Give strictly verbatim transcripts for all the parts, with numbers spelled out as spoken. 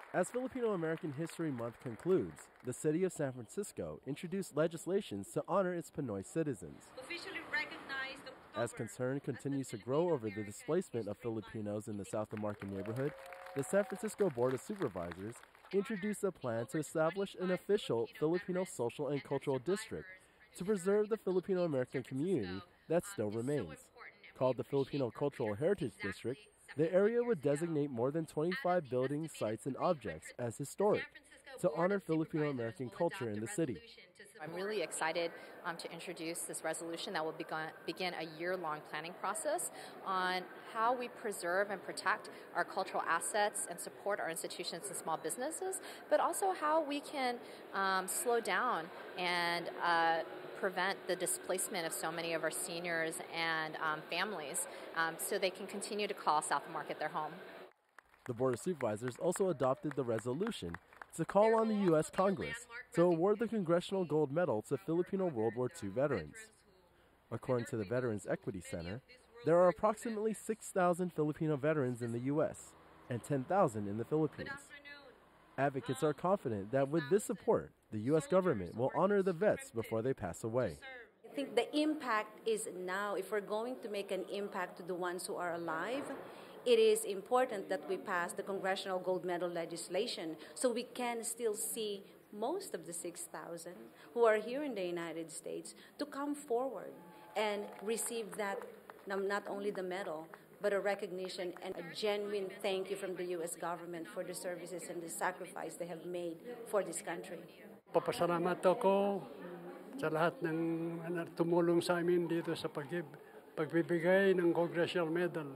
As Filipino-American History Month concludes, the city of San Francisco introduced legislation to honor its Pinoy citizens. Officially recognized October As concern continues to grow over the displacement of Filipinos in the South of Market neighborhood, the San Francisco Board of Supervisors introduced a plan to establish an official Filipino Social and Cultural District to preserve the Filipino-American community that still remains. Called the Filipino Cultural Heritage District, the area would designate more than twenty-five buildings, sites, and objects as historic to honor Filipino-American culture in the city. I'm really excited um, to introduce this resolution that will begin, begin a year-long planning process on how we preserve and protect our cultural assets and support our institutions and small businesses, but also how we can um, slow down and uh, prevent the displacement of so many of our seniors and um, families um, so they can continue to call South of Market their home. The Board of Supervisors also adopted the resolution to call on the U S Congress to award the Congressional Gold Medal to Filipino World War Two veterans. According to the Veterans Equity Center, there are approximately six thousand Filipino veterans in the U S and ten thousand in the Philippines. Advocates are confident that with this support, the U S government will honor the vets before they pass away. I think the impact is now. If we're going to make an impact to the ones who are alive, it is important that we pass the Congressional Gold Medal legislation so we can still see most of the six thousand who are here in the United States to come forward and receive that, not only the medal, but a recognition and a genuine thank you from the U S government for the services and the sacrifice they have made for this country. Papasalamat ako sa lahat ng tumulong sa amin dito sa pag- pagbibigay ng Congressional Medal.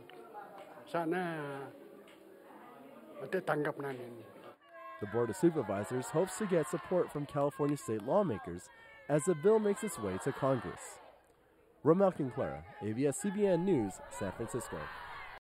Sana matitanggap namin. The Board of Supervisors hopes to get support from California state lawmakers as the bill makes its way to Congress. Rommel Conclara, A B S C B N News, San Francisco.